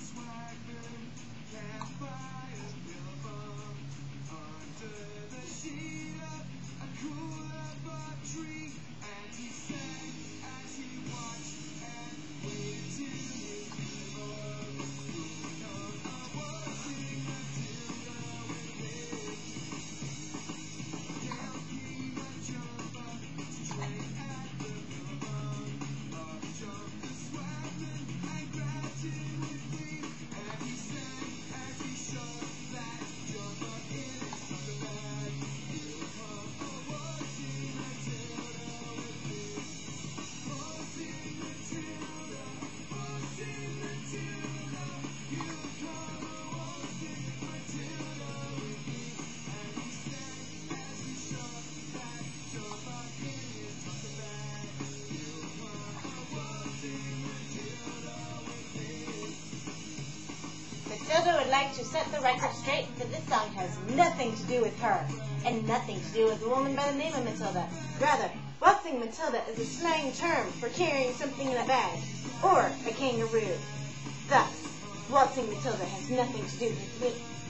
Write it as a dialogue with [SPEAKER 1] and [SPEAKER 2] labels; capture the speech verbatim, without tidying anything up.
[SPEAKER 1] Matilda would like to set the record straight that this song has nothing to do with her, and nothing to do with a woman by the name of Matilda. Rather, Waltzing Matilda is a slang term for carrying something in a bag, or a kangaroo. Thus, Waltzing Matilda has nothing to do with me.